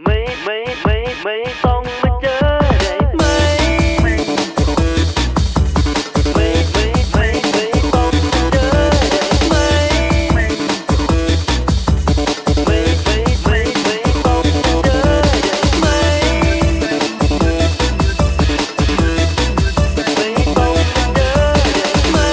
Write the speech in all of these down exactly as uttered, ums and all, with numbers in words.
ไม่ไม่ไม่ไม่ต้องมาเจอได้ไหมไม่ไม่ไม่ไม่ต้องมาเจอได้ไหมไม่ไม่ไม่ไม่ต้องมาเจอได้ไหมไม่ต้องมาเจอได้ไหม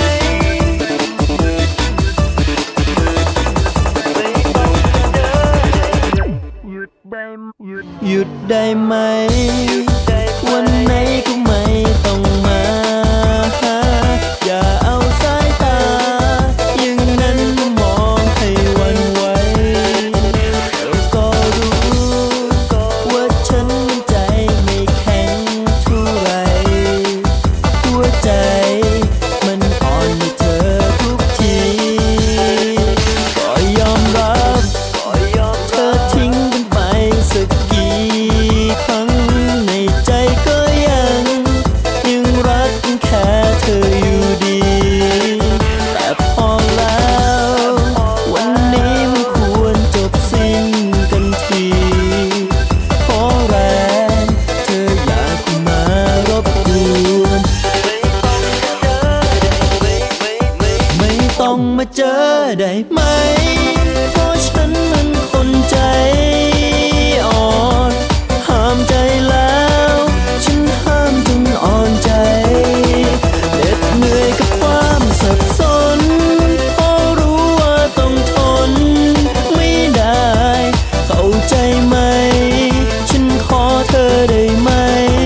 หยุดได้หยุดหยุดได้ไหมวันไหนก็ไม่ต้องมาอย่าเอาสายตาอย่างนั้นมองให้หวั่นไหวเธอก็รู้ว่าฉันใจไม่แข็งเท่าไรหัวใจมันอ่อนให้เธอทุกทีก็ยอมรับเธอทิ้งกันไปสักกี่ครั้งในใจก็ยังยังรักยังแค่เธออยู่ดีแต่พอแล้ววันนี้มันควรจบสิ้นกันทีขอแรงเธออยากมารบกวนไม่ต้องมาเจอได้ไหมเพราะฉันนั้นคนใจอ่อนห้ามใจแล้วฉันห้ามจนอ่อนใจเหน็ดเหนื่อยกับความสับสนเพราะรู้ว่าต้องทนไม่ได้เข้าใจไหมฉันขอเธอได้ไหม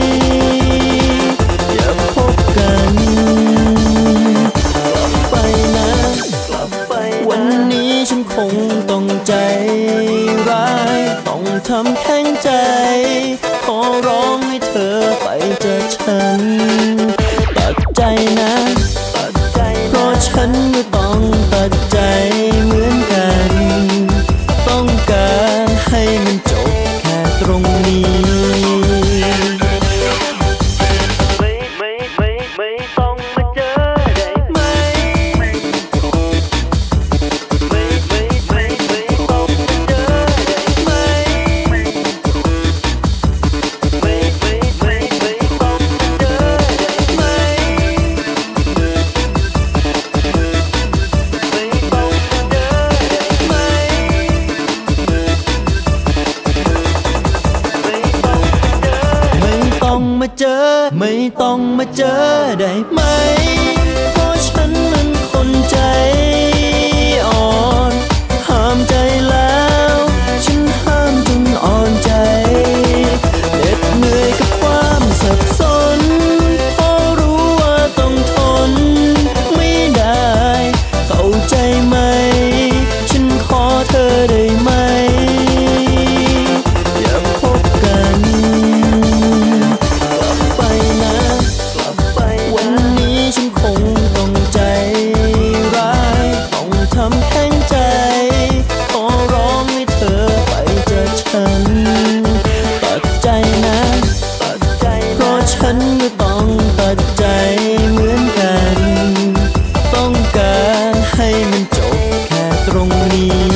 อย่าพบกันกลับไปนะกลับไปวันนี้ฉันคงต้องใจร้ายต้องทำแข็งใจขอร้องให้เธอไปจากฉันตัดใจนะตัดใจเพราะฉันก็ต้องตัดใจเหมือนกันต้องการให้มันจบแค่ตรงนี้ไม่ไม่ไม่ไม่ต้องมาเจอได้ไหมไม่ไม่ไม่ไม่ต้องมาเจอได้ไหมไม่ไม่ไม่ไม่ต้องมาเจอได้ไหมไม่ต้องมาเจอได้ไหมไม่ต้องมาเจอไม่ต้องมาเจอได้ไหมเพราะฉันมันคนใจอ่อนห้ามใจแล้วฉันห้ามจนอ่อนใจเหน็ดเหนื่อยกับความสับสนเพราะรู้ว่าต้องทนไม่ได้เข้าใจไหมฉันขอเธอได้ไหมอย่าพบกันกลับไปนะกลับไปวันนี้ฉันคงต้องใจร้ายต้องทำแข็งใจขอร้องให้เธอไปจากฉันตัดใจนะตัดใจเพราะฉันก็ต้องตัดใจเหมือนกันต้องการให้มันจบแค่ตรงนี้